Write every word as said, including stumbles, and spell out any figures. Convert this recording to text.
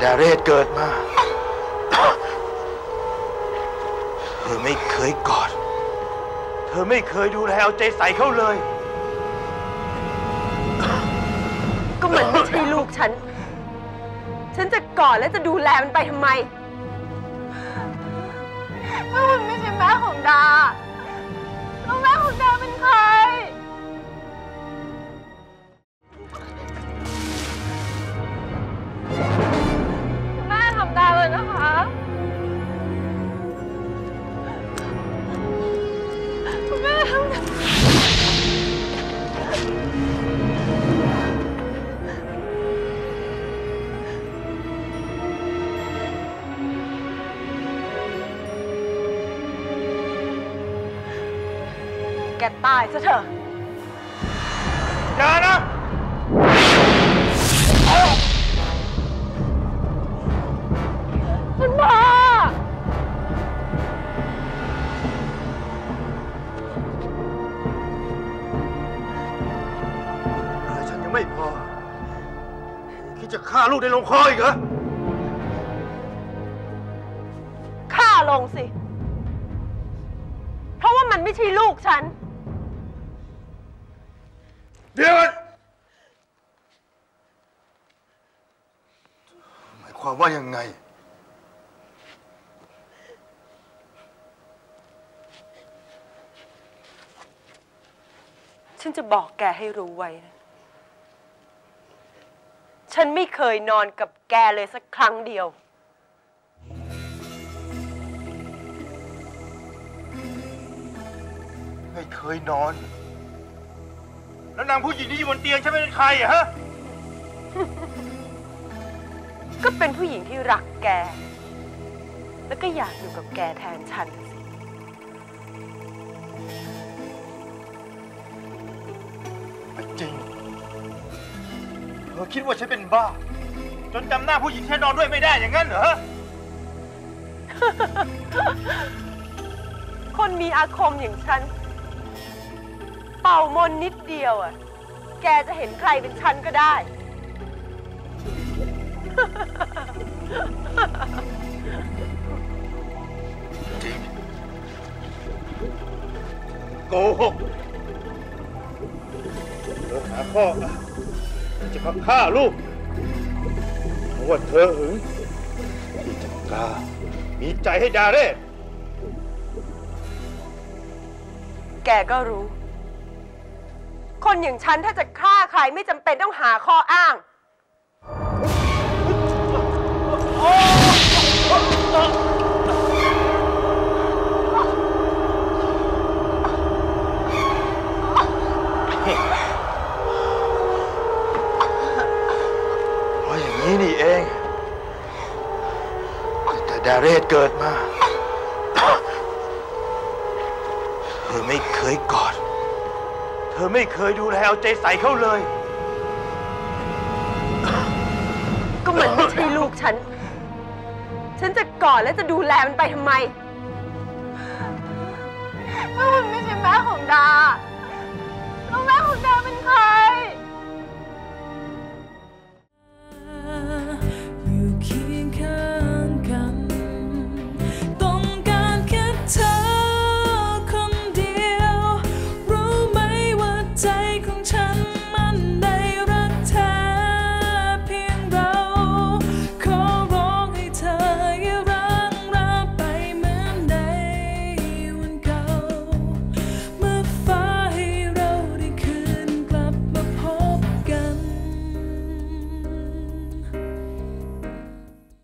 ดาเรศเกิดมาเธอไม่เคยกอดเธอไม่เคยดูแลเอาใจใส่เขาเลยก็มันไม่ใช่ลูกฉันฉันจะกอดและจะดูแลมันไปทำไมมันไม่ใช่แม่ของดาแล้วแม่ของดาเป็นใครแม่ทำดาเลยนะคะแม่ทำดาแกตายซะเถอะอย่านะคุณพ่อแต่ฉันยังไม่พอคิดจะฆ่าลูกในลงคออีกเหรอฆ่าลงสิเพราะว่ามันไม่ใช่ลูกฉันเดี๋ยวกันหมายความว่ายังไงฉันจะบอกแกให้รู้ไว้นะฉันไม่เคยนอนกับแกเลยสักครั้งเดียวไม่เคยนอนแล้วนางผู้หญิงที่อยู่บนเตียงฉันเป็นใครอะฮะก็เป็นผู้หญิงที่รักแกแล้วก็อยากอยู่กับแกแทนฉันไม่จริงเธอคิดว่าฉันเป็นบ้าจนจำหน้าผู้หญิงที่ฉันนอนด้วยไม่ได้อย่างนั้นเหรอคนมีอาคมอย่างฉันเป่ามนนิดเดียวอ่ะแกจะเห็นใครเป็นฉันก็ได้จริงโกหกเธอหาข้อจะมาฆ่าลูกเพราะว่าเธอหึงที่จักรามีใจให้ดาเรศแกก็รู้คนอย่างฉันถ้าจะฆ่าใครไม่จำเป็นต้องหาข้ออ้างเพราะอย่างนี้นี่เองแต่ดาเรศเกิดมาเธอไม่เคยกอดเธอไม่เคยดูแลเอาใจใส่เขาเลยก็มันไม่ใช่ลูกฉันฉันจะกอดและจะดูแลมันไปทำไมมันไม่ใช่แม่ของดาแล้วแม่ของดาเป็นใคร